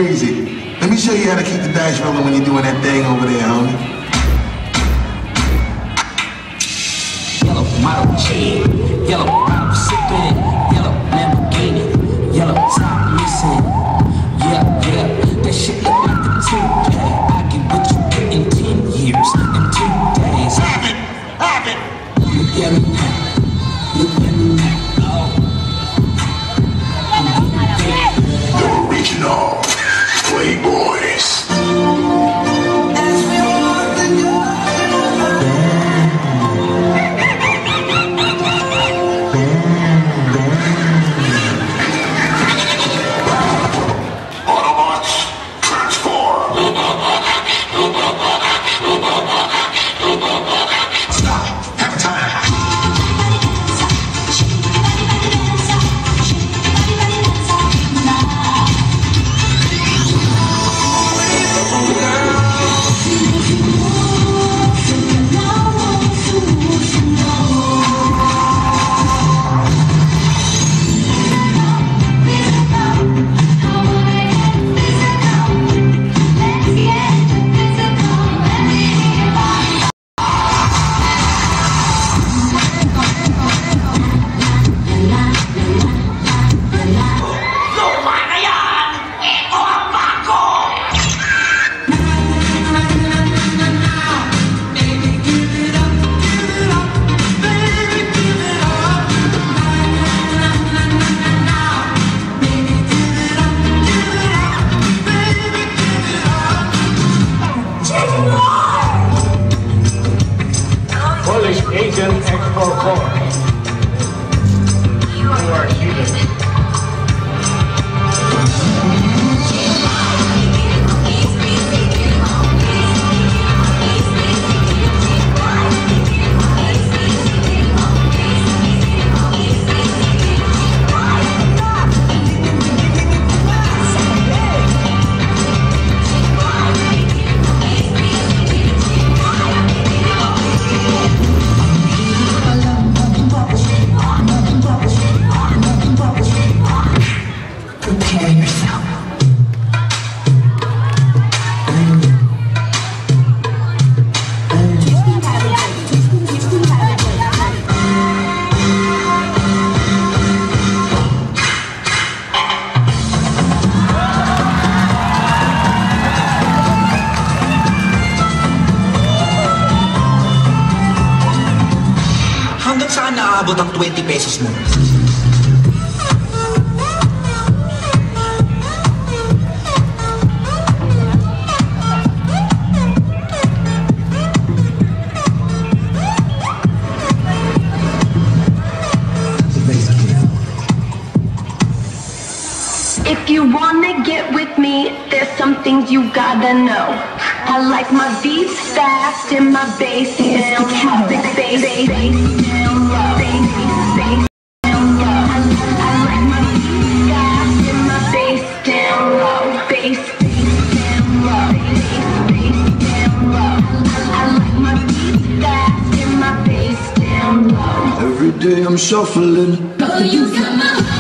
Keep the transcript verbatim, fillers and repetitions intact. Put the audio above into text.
crazy. Let me show you how to keep the dice rolling when you're doing that thing over there, homie. Yellow model chain, yellow bottle sipping, yellow Lamborghini, yellow top missing. Yeah, yeah, that shit look like the two-pack. I get what you get in ten years, in two days. Have it, have it. Look at me now, look at me now. The original Playboys. Autobots, transform. Stop. Have time. Polish Agent X forty-four. You are seated. Prepare yourself. Hanggang saan naabot ang twenty pesos mo? If you wanna get with me, there's some things you gotta know. I like my beats fast and my bass down low. Bass, bass, bass down low. Bass, bass down low. I, I like my beats fast and my bass down low. Bass, bass down low. Bass, bass down low. I, I like my beats fast and my bass down low. Every day I'm shuffling. Oh, you got my